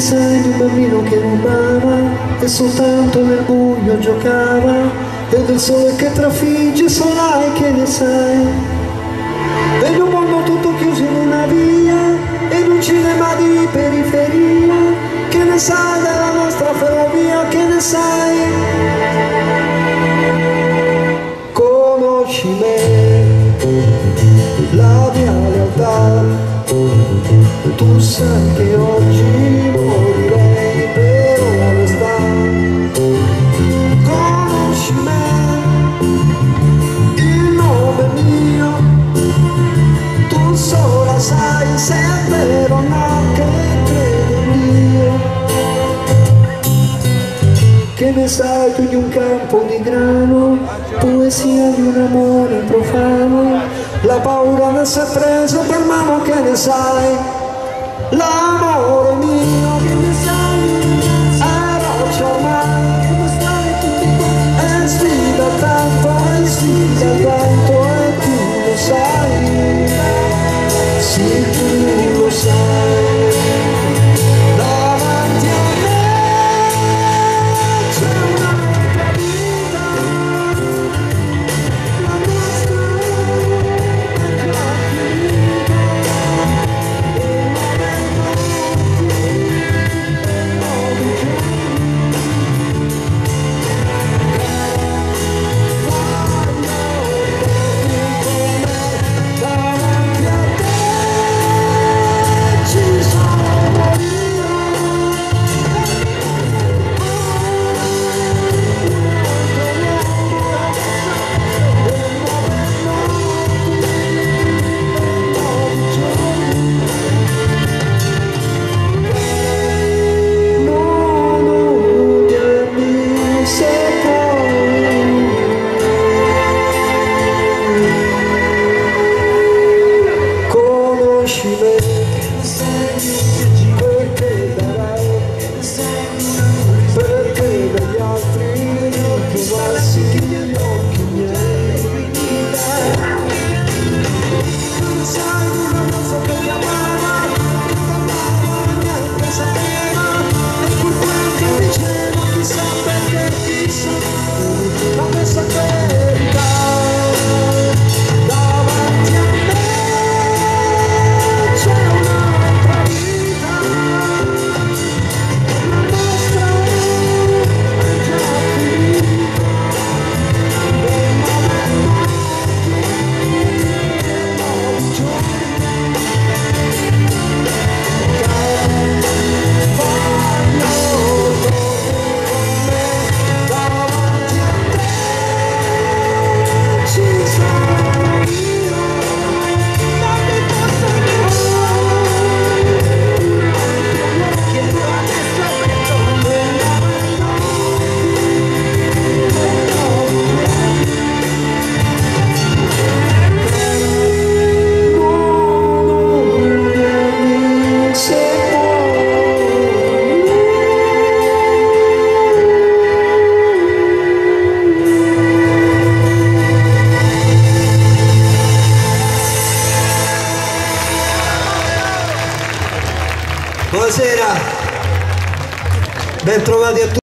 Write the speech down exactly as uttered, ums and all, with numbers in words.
sai di un bambino che non ama e soltanto nel buio giocava, e del sole che trafigge solai, che ne sai? E di un mondo tutto chiuso in una via e in un cinema di periferia, che ne sai della nostra ferrovia, che ne sai? Conosci me, la mia lealtà, tu sai che oggi morirei per onestà. Conosci me, il nome mio, tu sola sai se è vero o no che credo io. Che ne sai tu di un campo di grano, poesia di un amore profano, la paura ne si è preso per mano, che ne sai? L'amore mio, che ne sai? È roccia ormai, e sfida tanto, e sfida tanto, e tu lo sai, sì tu lo sai. Davanti a me c'è un'altra vita, la nostra è già finita. Perché darai, perché dagli altri tu passi gli occhi miei. Non sai una cosa che ti amava, che ti amava neanche sapeva, e pur quel che diceva chissà perché, chissà, non ne sapeva. Davanti a me c'è un'altra vita, la nostra è già finita. Dei momenti, dei nuovi giorni, voglio torni con me. Davanti a te ci sono io, non mi posso Buonasera, ben trovati a tutti.